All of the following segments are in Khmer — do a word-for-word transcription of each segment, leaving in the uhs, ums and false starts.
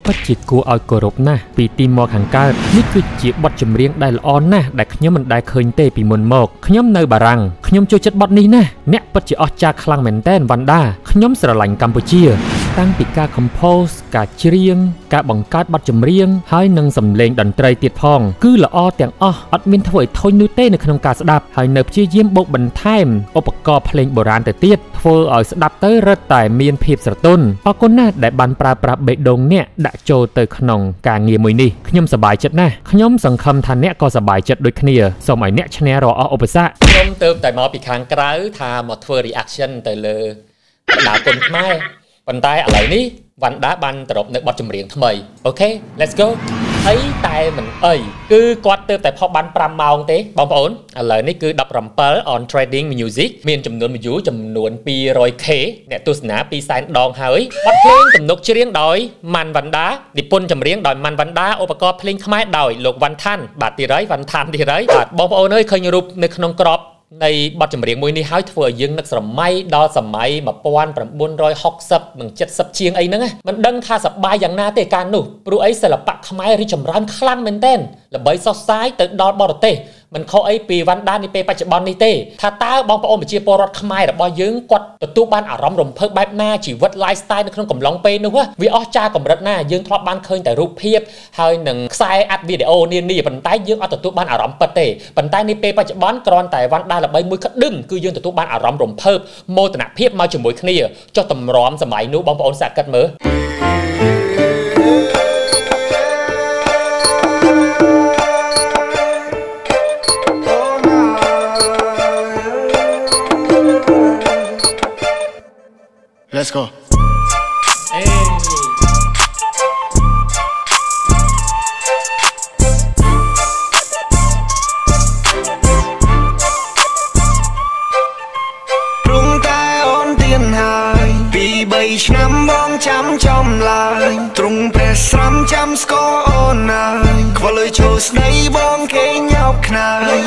ก็จิตกูเอากรบนะปีตีมอขังการนี่คือจีบบัดจำเรียงได้ละอ่อนนะแต่ขยมมันได้เคยเตะปีมนหมกขยมเนยบารังขยมโจจัดบัดนี้นะเนี่ยปัจจิออกจากคลังเหม็นแต้นวันด้าขยมสระหลังกัมพูชีตั้งปีกาคอมโพสกาเชียงกาบังการบัดจำเรียงให้นังสำเลงดันไตรเตียดพองคือละอ่อแต่งอ้ออัดมินถวยทอยนุเต้ในขนมกาสดับให้เนบเชี่ยเยี่ยมบกบันไทม์อุปกรณ์เพลงโบราณแต่เตียดเฟอร์เอาสดับเตอร์รัดแต่เมียนเพียบสระต้นปากน่าได้บันปลาปลาเบดงเนี่ยดะโจเตยขนมกาเงียมวยนี่ขยมสบายจัดนะขยมสังคมทันเนี่ยก็สบายจัดโดยขณียสมัยเนี่ยชนะรอเอาอุปสรรคขยมเติมแต่มาปีคางกระไรทาหมดเฟอร์รีแอคชั่นแต่เลยด่าคนไม่ปันตายอะไรนี่วันด้าบันตรบในบทจำเรียงทำไมโอเค let's go ไอ้ตายมันเอ้ยคือกวาดเติมแต่พอบันปรำเมาเต้บอมโอนอะไรนี่คือดับรัมเปิล on trading music มีจำนวนมีอยู่จำนวนปีรอยเคเนี่ยตัวสนาปีไซน์ดองหายบัดเพลงจำนกเชียงดอยมันวันด้าดิปนจำเรียงดอยมันวันด้าอุปกรณ์เพลงขมายดอยโลกวันทันบาดตีไรวันทันตีไรบาดบอมโอนเอ้ยเคยรูปในขนมกรอบในบัดจำเรียงมวยนี้ให้เถื่อยังนักสมัยดอสมัยมาปวนประบุนรอยหกสับหนึ่งเจ็ดสับเชียงไอ้นั่งไงมันดังท่าสับบายอย่างนาเตการนู่ปรุไอ้ศิลปะขมายริจำร้านคลั่งเมนเต้นและใบซอสซ้ายตึกดอนบอร์เต้มันเขาไอ้ปีวันด้านนี่เปปัจจุบันนี่เต้ถ้าตาบองประโอมเชียปรดขมายแต่บอยยึงกดตัวตู้บ้านอารมณ์รมเพิกแบบหน้าชีวิตไลฟ์สไตล์ในขนมกลมลองเปนึกว่าวิออจ้ากลมรัดหน้ายึงทอดบ้านเคยแต่รูปเพียบให้หนึ่งไซอัดวิดีโอนี่นี่ปันใต้ยึงเอาตัวตู้บ้านอารมณ์เปเต้ปันใต้นี่เปปัจจุบันกรอนแต่วันด้านละใบมือคัดดึงคือยึงตัวตู้บ้านอารมณ์รมเพิกโมตนาเพียบมาจมวยขณีเจ้าตำร้อมสมัยนู้บองประโอมสักกัดมือ Let's go. Hey. Trung tai ôn tiền hài, vì bảy năm bong chăm chom lại, trung pre sắm chăm score ôn này, qua lời chối đây bong cái nhóc này.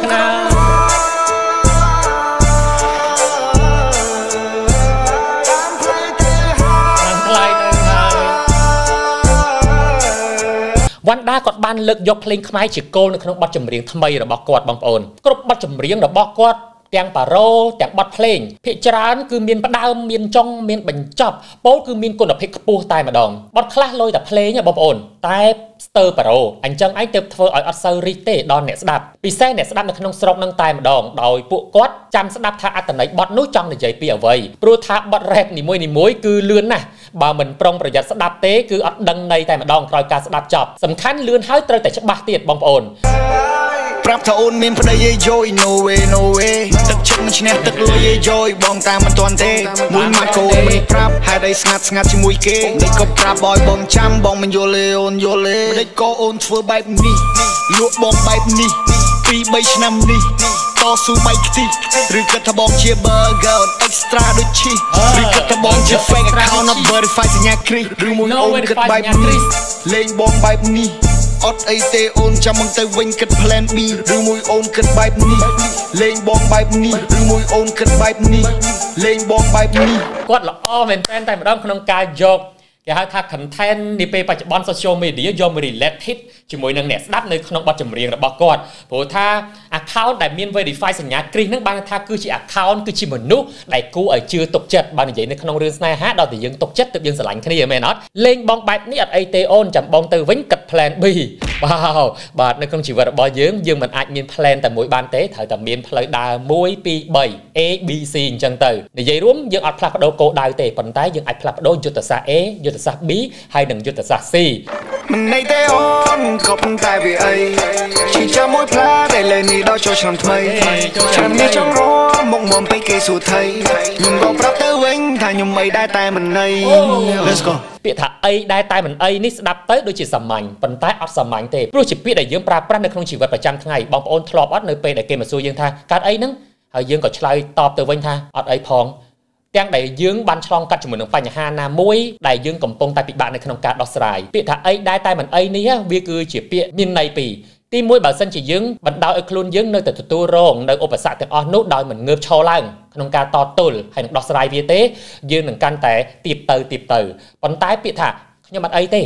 วันด้ากอดบ้านเลิกยกเพลงขมายจิโก้ในขนมบัดจำเรียงทำไมระบอกกอดบางปอนกรบบัดจำเรียงระบอกกอดแตงป่าโรแตงบัดเพลงพิจารณาคือเมียนปะดาวเมียนจงเมียนบัญจับโป๊คือเมียนกุนอภิกปูตายมาดองบัดคลาลอยแต่เพลงเนี่ยบางปอนตายสเตอร์ป่าโรอันจังไอเติบเธออัดเซอร์ริเต้ดอนเนสดับปีเซ่เนสดับในขนมสโลกนั่งตายมาดองโดยปุ๊กอดจำสดับท่าอัตไหนบัดนู้จังในใจเปียไว้ปลุกท่าบัดแรกนี่มวยนี่มวยคือเลื่อนนะบ่ามันปรองประหยัดสดับเต้คืออัดดังในแต่มาดองคอยการสดับจับสำคัญเลื่อนให้เตยแต่ฉบับเตียดบางปอนปรับเท่าโอนเมียนพอได้เย่อย no way no way ตึกเช็ดมันชนะตึกลอยเย่อยบองตามมันตอนเต้มวยมาโกนมันปรับให้ได้สงัดสงัดชิมวยเก๋นี่ก็ปรับบอยบองช้ำบองมันโยเลโอนโยเลไม่ได้ก็โอนเฟื่อแบบนี้ลวกบองแบบนี้ปีใบชนำนี้ต่อสู้ใบตีหรือกระทบองเชียร์เบอร์เกอร์เอ็กซ์ตร้าด้วยชีหรือกระทบองเชียร์เฟกเขานับเบอร์ไฟสัญญาครีหรือมวยโอนกระแบบนี้เล่นบองแบบนี้อดไอเตโอนจำมึงเตวิงกัดแพลนบีหรือมวยโอนกัดแบบนี้เล่นบองแบบนี้หรือมวยโอนกัดแบบนี้เล่นบองแบบนี้กดละอ้อเป็นแฟนแต่มาดองขนมกายยกแกหาทักขันแทนในเปปัจจุบันโซเชียลมีเดียยอมรีเลทฮิตจมวยนังเน็ตดับในขนมบัตรจำเรียงระบอกกอดโผล่ท่าอัคเคาท์ได้มีนเวดิฟายสัญญากรีนั่งบางท่าคือชีอัคเคาท์คือชีมนุษย์ได้กู้ไอชื่อตกจัดบางอย่างในขนมเรื่องสไนฮะดาวแต่ยังตกจัดแต่ยังสลายแค่นี้ยังไม่น็อตเล่งบองแบบนี้อัดไอเตโอนจำบองเตอร์วิ่งกัดแพลนบีว้าวบาดในขนมชีวระบอยยังยังมันอาจมีแพลนแต่มวยบานเต้ถ่ายแต่มีนเพลย์ดามวยปีใบ A B C จังเตอร์ในใจร่วมยังอัดพลับโดโกดาวเตะปันท้ายยังอัดพลับโดยุตศา A ยุตศา B hay đừng cho ta si mình nay té on không tại vì ấy chỉ cho mỗi plá để lên đi đó cho chọn thay chọn đi trong đó mộng mộng bay cây sụt thay nhưng còn pháp tới vinh thà nhưng mày đai tay mình này let's go ពាក្យថាអីដែលតែមិនអីនេះស្ដាប់ទៅដូចជាសាមញ្ញប៉ុន្តែអត់សាមញ្ញទេព្រោះជាពាក្យដែលយើងប្រើប្រាស់នៅក្នុងជីវិតប្រចាំថ្ងៃបងប្អូនធ្លាប់អត់នៅពេលដែលគេមកសួរយើងថាកើតអីហ្នឹងហើយយើងក៏ឆ្លើយតបទៅវិញថាអត់អីផងទាំងដែលយើងបានឆ្លងកាត់ជាមួយនឹងបញ្ហាណាមួយដែលយើងកំពុងតែពិបាកនៅក្នុងការដោះស្រាយពាក្យថាអីដែលតែមិនអីនេះវាគឺជាពាក្យមានន័យពីរទីមួយបើសិនជាយើងបណ្ដោយឲ្យខ្លួនយើងនៅតែទទួលរងនៅឧបសគ្គទាំងអស់នោះដោយមិនងើបឈរឡើងក្នុងការតទល់ហើយនឹងដោះស្រាយវាទេយើងនឹងកាន់តែទៀបទៅទៀបទៅប៉ុន្តែពាក្យថាខ្ញុំអត់អីទេ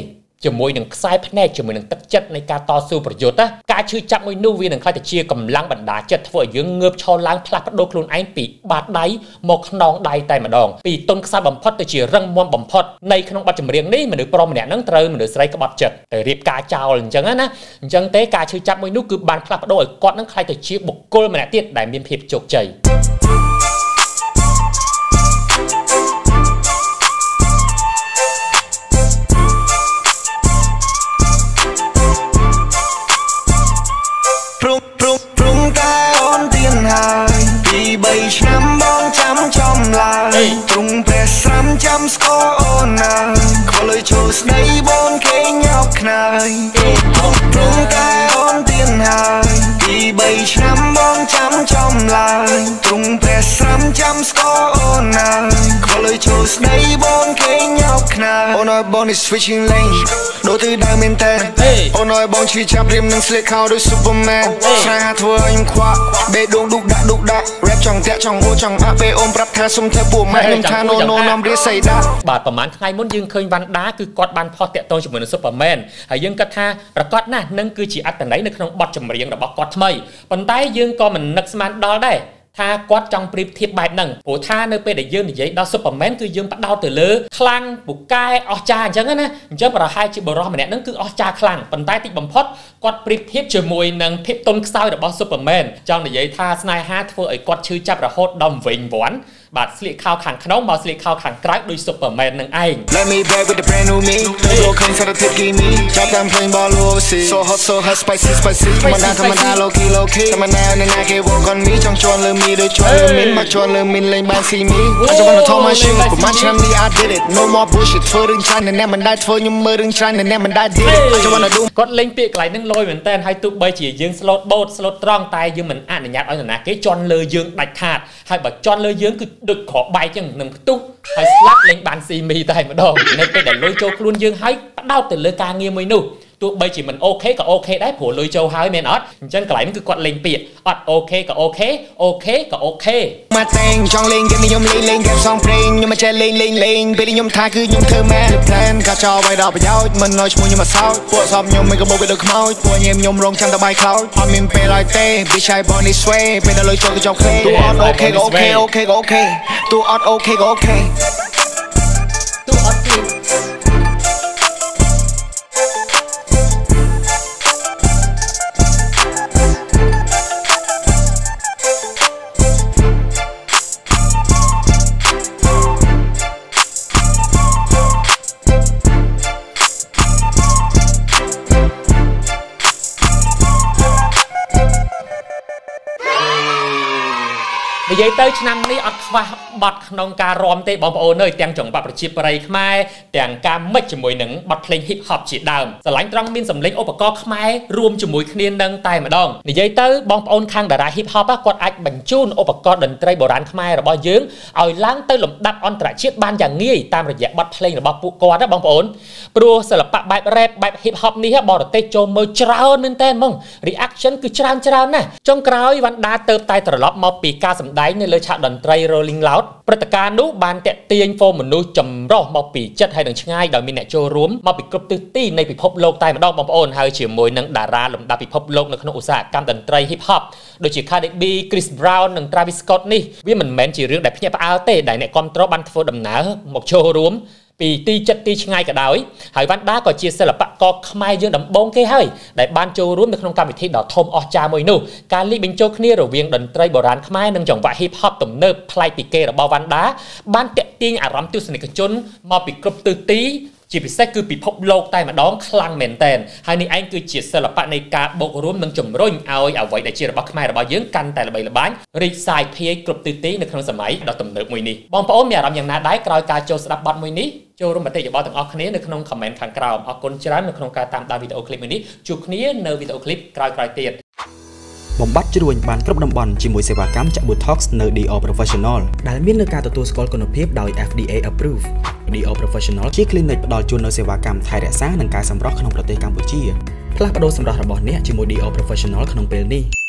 ជាមួយនឹងខ្សែភ្នែកជាមួយនឹងទឹកចិត្តនៃការតស៊ូប្រយុទ្ធណាការឈឺចាប់មួយនោះវានឹងខ្លាចទៅជាកម្លាំងបណ្ដាចិត្តធ្វើឲ្យយើងងើបឈរឡើងផ្លាស់ប្ដូរខ្លួនឯងពីបាតដៃមកខ្នងដៃតែម្ដងពីទុនខ្សែបំផុតទៅជារឹងមាំបំផុតនៃក្នុងបទចម្រៀងនេះមនុស្សប្រុសម្នាក់ហ្នឹងត្រូវមនុស្សស្រីក្បត់ចិត្តទៅរៀបការចោលអញ្ចឹងណាអញ្ចឹងទេការឈឺចាប់មួយនោះគឺបានផ្លាស់ប្ដូរឲ្យគាត់នឹងខ្លាចទៅជាបុគ្គលម្នាក់ទៀតដែលមានភាពជោគជ័យឆ្នាំបងចាំចំឡើយទ្រង់ព្រះស្រាំចាំស្គាល់អូនណាខ្វល់ឲ្យចូលស្ដីបងគេញោកខ្នើយទ្រង់តែអូនទៀនហើយពីបីឆ្នាំបងចាំចំឡើយទ្រង់ព្រះស្រាំចាំស្គាល់អូនណាខ្វល់ឲ្យចូលស្ដីបងគេញោកខ្នើយអូនឲ្យបងនេះ switching lane ដូចទៅដើមមែនតើអូនឲ្យបងឈឺចាប់រៀមនឹងស្លៀកខោដូច Superman ស្នេហាធ្វើឲ្យខ្ញុំខ្វាក់បេះដូងឌុកដាក់ឌុកដាក់ rap ចង់តាក់ចង់អូចង់អាក់ពេលអូនប្រាប់ថាសុំធ្វើពួកម៉ែខ្ញុំថា no no នាំរៀស័យដាក់បាទប្រហែលថ្ងៃមុនយើងឃើញវ៉ាន់ដាគឺគាត់បានផុសតាក់ទងជាមួយនឹង Superman ហើយយើងគិតថាប្រកាសណាស់នឹងគឺជាអត្ថន័យនៅក្នុងបទចម្រៀងរបស់គាត់ថ្មីប៉ុន្តែយើងក៏មិននឹកស្មានដល់ដែរថាគាត់ចង់ប្រៀបធៀបបែបហ្នឹងព្រោះថានៅពេលដែលយើងនិយាយដល់ Superman គឺយើងផ្ដោតទៅលើខ្លាំងពូកែអស្ចារ្យអញ្ចឹងណាអញ្ចឹងប្រហែលជាបរិសម្នាក់ហ្នឹងគឺអស្ចារ្យខ្លាំងប៉ុន្តែតិចបំផុតគាត់ប្រៀបធៀបជាមួយនឹងភាពទន់ខ្សោយរបស់ Superman ចង់និយាយថាស្នេហាធ្វើឲ្យគាត់ឈឺចាប់រហូតដល់វិញវាន់បាទស្លៀកខោខាងក្នុងមកស្លៀកខោខាងក្រៅដូច Superman នឹងឯង Let me back with the brand new me លោកឃើញសារធាតុគីមីចាប់តាមភ្លេងបល overseas So hot so hot spicy spicy មិនដាធម្មតា low key low key តាមណានៅណាគេ walk on me ចង់ជន់លើមីដូចជន់លើមីមកជន់លើមីលេងបាន see me I just wanna talk my shit ប្រហែលឆ្នាំនេះ I did it no more bullshit ធ្វើរឿងច្រើនអ្នកមិនដែលធ្វើខ្ញុំមើលរឿងច្រើនអ្នកមិនដែល did it I just wanna do គាត់លេងពាក្យកន្លែងហ្នឹងលយមែនតើហើយទោះបីជាយើង slot boat slot ត្រង់តែយើងមិនអនុញ្ញាតឲ្យនរណាគេជន់លើយើងដាច់ខាតហើយបើជន់លើយើងគឺដូចក្របបែកចឹងនឹងផ្ទុះហើយស្លាប់លេងបានស៊ីមីតែម្ដងនៅពេលដែលលុយចូលខ្លួនយើងហើយផ្ដោតទៅលើការងារមួយនោះទោះបីជាមិនអូខេក៏អូខេដែរព្រោះលុយចូលហើយមែនអត់អញ្ចឹងកន្លែងហ្នឹងគឺគាត់លេងពាក្យអត់អូខេក៏អូខេអូខេក៏អូខេមកតែងចង់លេងគេខ្ញុំលេងលេងគេសងព្រេងខ្ញុំមិនចេះលេងលេងលេងពេលខ្ញុំថាគឺខ្ញុំធ្វើមែន plan កាចោໄວដល់ប្រយោជន៍មិនឲ្យឈ្មោះខ្ញុំមកសោតពួកសពខ្ញុំមិនក៏បោកដូចខ្មោចពួកញៀមខ្ញុំរងចាំតែបាយខ្លោចអត់មានពេលឲ្យទេ bitch I born this way ពេលដល់លុយចូលក៏ចោលឃ្លេទូអត់អូខេក៏អូខេអូខេក៏អូខេទូអត់អូខេក៏អូខេទូអត់ឃ្លេនិយាយទៅឆ្នាំនេះអត់ខ្វះបទក្នុងការរាំទេបងប្អូនអើយទាំងចង្វាក់ប្រជាប្រិយខ្មែរទាំងការមិចជាមួយនឹងបទភ្លេង hip hop ជាដើមស្រឡាញ់ត្រង់មានសម្លេងឧបករណ៍ខ្មែររួមជាមួយគ្នានឹងតែម្ដងនិយាយទៅបងប្អូនខាងតារា hip hop គាត់អាចបញ្ជូនឧបករណ៍តន្ត្រីបុរាណខ្មែររបស់យើងឲ្យឡើងទៅលំដាប់អន្តរជាតិបានយ៉ាងងាយតាមរយៈបទភ្លេងរបស់ពួកគាត់ណាបងប្អូនព្រោះសិល្បៈបែប rap បែប hip hop នេះបរទេសចូលមើលច្រើនមែនតើហ្មង reaction គឺច្រើនច្រើនណាស់ចុងក្រោយវ៉ាន់ដាទៅតែត្រឡប់មកពីការសម្ដែងនៅលើឆាកតន្ត្រី Rolling Loud ព្រឹត្តិការណ៍នោះបានតាក់ទាញហ្វូមនុស្សចម្រុះមកពីចិត្តហើយនឹងឆ្ងាយដោយមានអ្នកចូលរួមមកពីគ្រប់ទិសទីនៃពិភពលោកតែម្ដងបងប្អូនហើយជាមួយនឹងតារាលំដាប់ពិភពលោកនៅក្នុងឧស្សាហកម្មតន្ត្រី Hip Hop ដូចជា Cardi B, Chris Brown និង Travis Scott នេះវាមិនមែនជារឿងដែលភ្ញាក់ផ្អើលទេដែលអ្នកគាំទ្របានធ្វើដំណើរមកចូលរួមពីទីចិត្តទីឆ្ងាយក៏ដោយហើយវ៉ាន់ដាក៏ជាសិល្បករខ្មែរយើងដំបូងគេហើយដែលបានចូលរួមនៅក្នុងកម្មវិធីដ៏ធំអស្ចារ្យមួយនោះការលាយបញ្ចូលគ្នារវាងតន្ត្រីបុរាណខ្មែរនិងចង្វាក់ hip hop ទំនើបប្លែកពីគេរបស់វ៉ាន់ដាបានទាក់ទាញអារម្មណ៍ទស្សនិកជនមកពីគ្រប់ទិសទីជាពិសេសគឺពិភពលោកតែម្ដងខ្លាំងមែនទែនហើយនេះឯងគឺជាសិល្បៈនៃការបូករួមនិងជំរុញឲ្យអ្វីដែលជារបស់ខ្មែររបស់យើងកាន់តែល្បីល្បាញរីកសាយភាយគ្រប់ទិសទីនៅក្នុងសម័យដ៏ទំនើបមួយនេះបងប្អូនមានអារម្មណ៍យ៉ាងណាដែរក្រោយការចូលស្ដាប់បទមួយនេះចូលរួមមតិយោបល់ទាំងអស់គ្នានៅក្នុង comment ខាងក្រោមអរគុណច្រើននៅក្នុងការតាមដានវីដេអូឃ្លីបមួយនេះជួបគ្នានៅវីដេអូឃ្លីបក្រោយៗទៀតបំបត្តិជ្រួញបានគ្រប់តំបន់ជាមួយសេវាកម្មចាក់ Botox នៅ ឌី អូ Professional ដែលមាននៅការទទួលស្គាល់គុណភាពដោយ F D A Approve ឌី អូ Professional ជា clinic ផ្ដល់ជូននូវសេវាកម្មថែរក្សានិងការសម្រស់ក្នុងប្រទេសកម្ពុជាផ្លាស់ប្ដូរសម្រស់របស់អ្នកជាមួយ ឌី អូ Professional ក្នុងពេលនេះ